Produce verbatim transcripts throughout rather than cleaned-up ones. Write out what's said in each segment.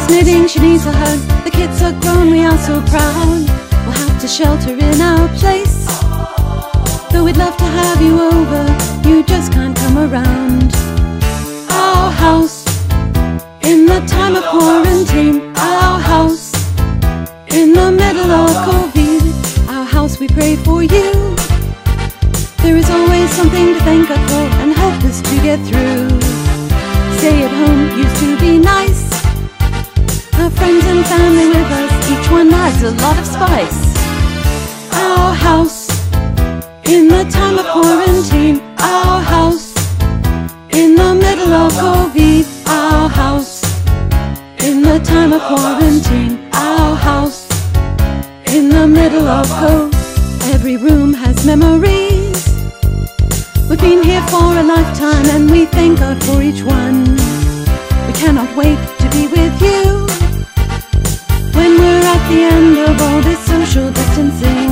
is knitting, she needs a hug. The kids are grown, we are so proud. We'll have to shelter in our place. Though we'd love to have you over, you just can't come around. Our house, in the time of quarantine. Our house, in the middle of COVID. Our house, we pray for you. There is always something to thank God for and help us to get through. Stay at home used to be nice. Our friends and family with us, each one adds a lot of spice. Our house, in the time of quarantine. Our house, in the middle of COVID. Our house, in the time of quarantine. Our house, in the middle of COVID. Every room has memories. We've been here for a lifetime and we thank God for each one. We cannot wait to be with you when we're at the end of all this social distancing.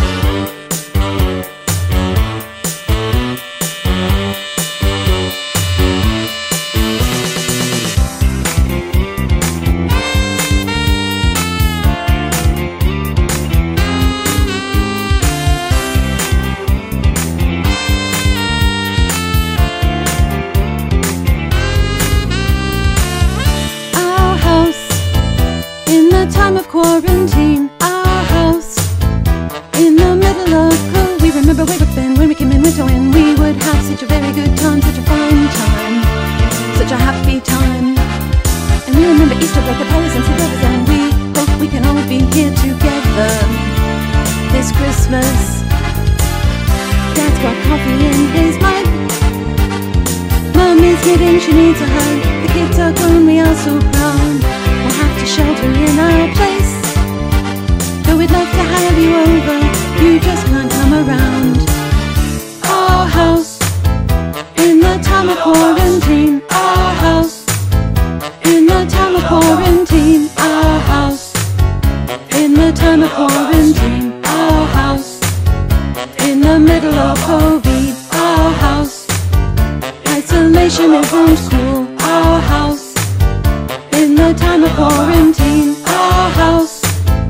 Time of quarantine. Our house, in the middle of COVID. We remember way back then when we came in winter when we would have such a very good time, such a fine time, such a happy time. And we remember Easter like the Paris and Cinderella's, and we hope we can all be here together this Christmas. Dad's got coffee in his mug. Mum is knitting, she needs a hug. The kids are grown, we are so proud. We'll have to shelter in our place. Though we'd love to have you over, you just can't come around. Our house, in the time of quarantine. Our house, in the time of quarantine. Our house, in the time of quarantine. Our house, in the middle of COVID. Our house, isolation isn't cool. Our house, in the time of quarantine. Our house,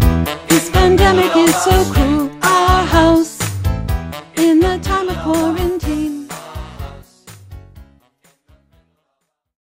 this pandemic is so cruel. Our house, in the time of quarantine.